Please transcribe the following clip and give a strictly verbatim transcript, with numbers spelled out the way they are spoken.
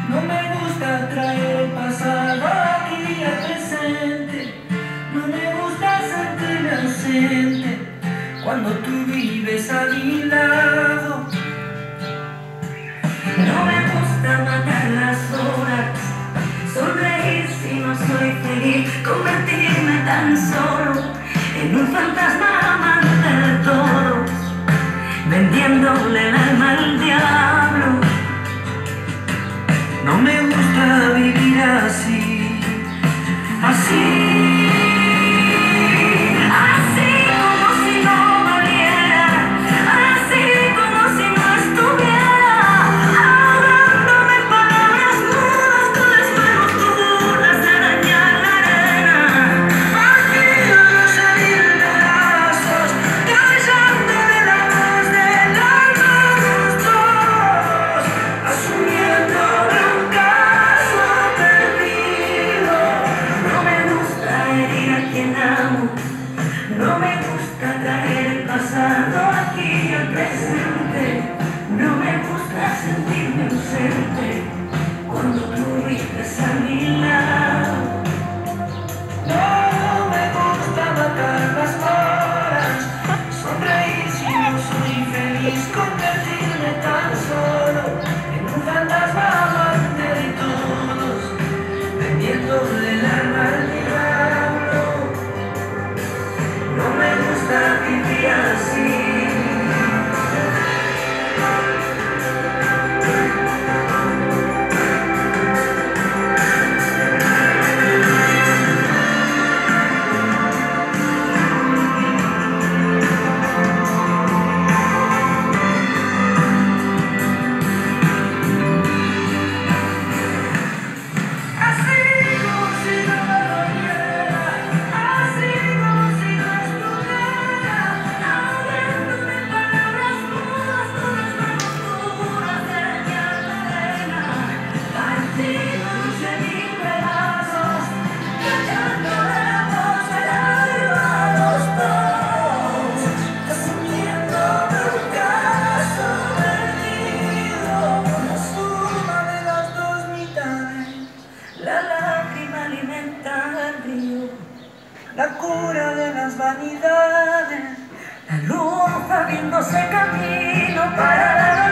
No me gusta traer el pasado aquí al presente. No me gusta sentirme ausente cuando tú vives a mi lado. No me gusta matar las horas, sonreír si no soy feliz, convertirme tan solo en un fantasma amante de todos, vendiéndole el alma al diablo. No me gusta vivir así, así. No me gusta traer el pasado aquí al presente. No me gusta sentirme ausente cuando tú vives a mi lado. No me gusta matar las horas, sonreír si no soy feliz, convertirme tan solo en un fantasma amante de todos, vendiéndole el alma al diablo. No me gusta vivir así. La lágrima alimenta el río, La cura de las vanidades, la luz abriéndose camino para la